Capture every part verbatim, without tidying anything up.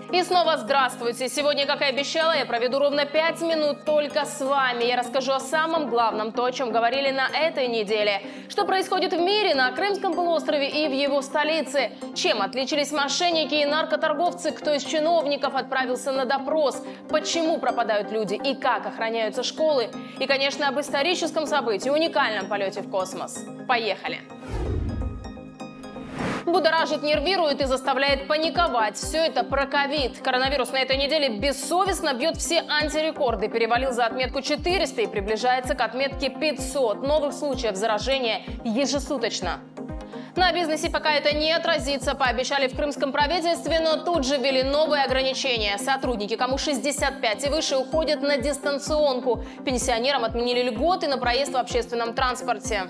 И снова здравствуйте! Сегодня, как и обещала, я проведу ровно пять минут только с вами. Я расскажу о самом главном, то, о чем говорили на этой неделе. Что происходит в мире, на Крымском полуострове и в его столице. Чем отличились мошенники и наркоторговцы, кто из чиновников отправился на допрос, почему пропадают люди и как охраняются школы. И, конечно, об историческом событии, уникальном полете в космос. Поехали! Будоражит, нервирует и заставляет паниковать. Все это про ковид. Коронавирус на этой неделе бессовестно бьет все антирекорды. Перевалил за отметку четыреста и приближается к отметке пятьсот. Новых случаев заражения ежесуточно. На бизнесе пока это не отразится, пообещали в крымском правительстве, но тут же ввели новые ограничения. Сотрудники, кому шестьдесят пять и выше, уходят на дистанционку. Пенсионерам отменили льготы на проезд в общественном транспорте.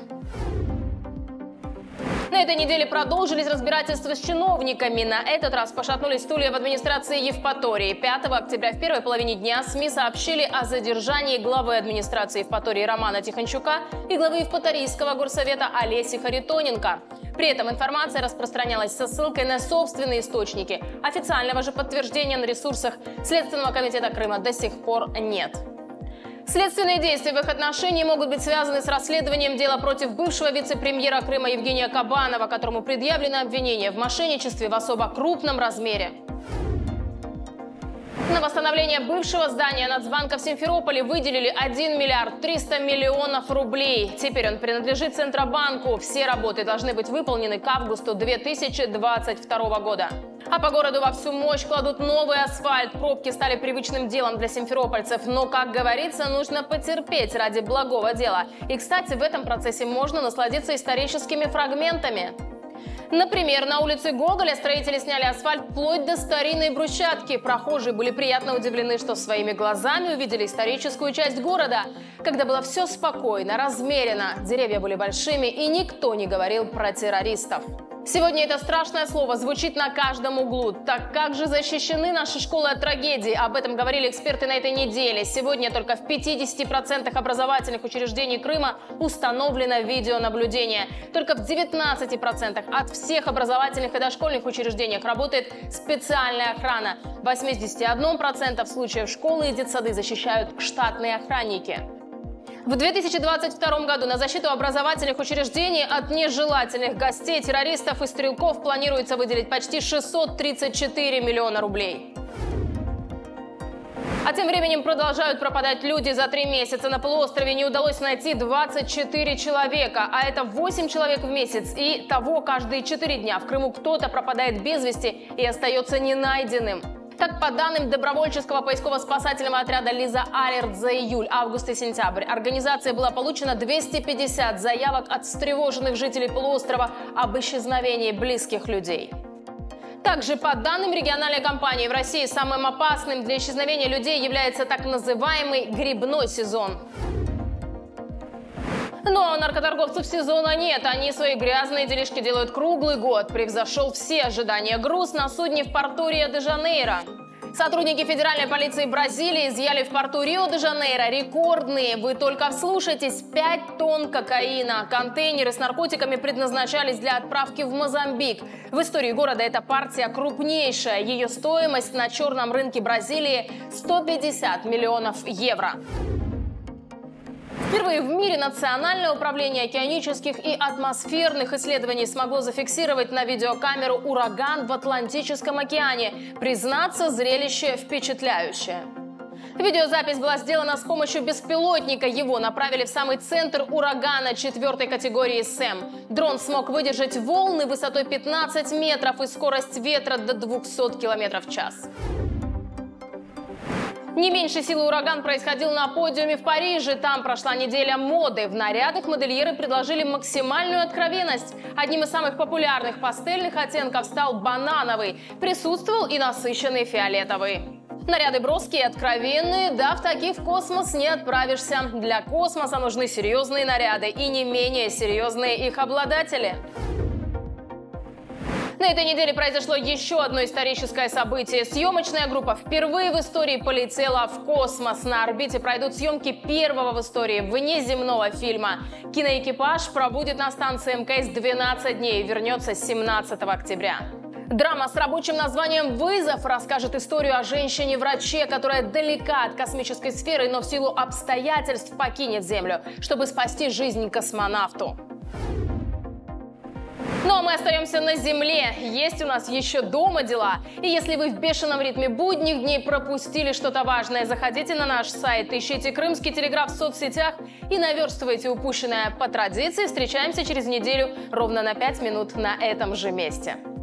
На этой неделе продолжились разбирательства с чиновниками. На этот раз пошатнулись стулья в администрации Евпатории. пятого октября в первой половине дня СМИ сообщили о задержании главы администрации Евпатории Романа Тихончука и главы Евпаторийского горсовета Олеси Харитоненко. При этом информация распространялась со ссылкой на собственные источники. Официального же подтверждения на ресурсах Следственного комитета Крыма до сих пор нет. Следственные действия в их отношении могут быть связаны с расследованием дела против бывшего вице-премьера Крыма Евгения Кабанова, которому предъявлено обвинение в мошенничестве в особо крупном размере. На восстановление бывшего здания Нацбанка в Симферополе выделили один миллиард триста миллионов рублей. Теперь он принадлежит Центробанку. Все работы должны быть выполнены к августу две тысячи двадцать второго года. А по городу во всю мощь кладут новый асфальт. Пробки стали привычным делом для симферопольцев. Но, как говорится, нужно потерпеть ради благого дела. И, кстати, в этом процессе можно насладиться историческими фрагментами. Например, на улице Гоголя строители сняли асфальт вплоть до старинной брусчатки. Прохожие были приятно удивлены, что своими глазами увидели историческую часть города, когда было все спокойно, размеренно, деревья были большими и никто не говорил про террористов. Сегодня это страшное слово звучит на каждом углу. Так как же защищены наши школы от трагедий? Об этом говорили эксперты на этой неделе. Сегодня только в пятидесяти процентах образовательных учреждений Крыма установлено видеонаблюдение. Только в девятнадцати процентах от всех образовательных и дошкольных учреждениях работает специальная охрана. В восьмидесяти одном процентах случаев школы и детсады защищают штатные охранники. В две тысячи двадцать втором году на защиту образовательных учреждений от нежелательных гостей, террористов и стрелков планируется выделить почти шестьсот тридцать четыре миллиона рублей. А тем временем продолжают пропадать люди. За три месяца на полуострове не удалось найти двадцать четыре человека, а это восемь человек в месяц. И того каждые четыре дня в Крыму кто-то пропадает без вести и остается ненайденным. Так, по данным добровольческого поисково-спасательного отряда «Лиза Алерт» за июль, август и сентябрь, организацией было получено двести пятьдесят заявок от встревоженных жителей полуострова об исчезновении близких людей. Также, по данным региональной компании, в России самым опасным для исчезновения людей является так называемый грибной сезон. Но наркоторговцев сезона нет, они свои грязные делишки делают круглый год. Превзошел все ожидания груз на судне в порту Рио-де-Жанейро. Сотрудники федеральной полиции Бразилии изъяли в порту Рио-де-Жанейро рекордные, вы только вслушайтесь, пять тонн кокаина. Контейнеры с наркотиками предназначались для отправки в Мозамбик. В истории города эта партия крупнейшая. Ее стоимость на черном рынке Бразилии сто пятьдесят миллионов евро. Впервые в мире Национальное управление океанических и атмосферных исследований смогло зафиксировать на видеокамеру ураган в Атлантическом океане. Признаться, зрелище впечатляющее. Видеозапись была сделана с помощью беспилотника. Его направили в самый центр урагана четвертой категории СЭМ. Дрон смог выдержать волны высотой пятнадцать метров и скорость ветра до двухсот километров в час. Не меньшей силы ураган происходил на подиуме в Париже. Там прошла неделя моды. В нарядах модельеры предложили максимальную откровенность. Одним из самых популярных пастельных оттенков стал банановый. Присутствовал и насыщенный фиолетовый. Наряды броские и откровенные, да в таких в космос не отправишься. Для космоса нужны серьезные наряды и не менее серьезные их обладатели. На этой неделе произошло еще одно историческое событие. Съемочная группа впервые в истории полетела в космос. На орбите пройдут съемки первого в истории внеземного фильма. Киноэкипаж пробудет на станции МКС двенадцать дней и вернется семнадцатого октября. Драма с рабочим названием «Вызов» расскажет историю о женщине-враче, которая далека от космической сферы, но в силу обстоятельств покинет Землю, чтобы спасти жизнь космонавту. Ну а мы остаемся на Земле. Есть у нас еще дома дела. И если вы в бешеном ритме будних дней пропустили что-то важное, заходите на наш сайт, ищите «Крымский телеграф» в соцсетях и наверстывайте упущенное. По традиции встречаемся через неделю ровно на пять минут на этом же месте.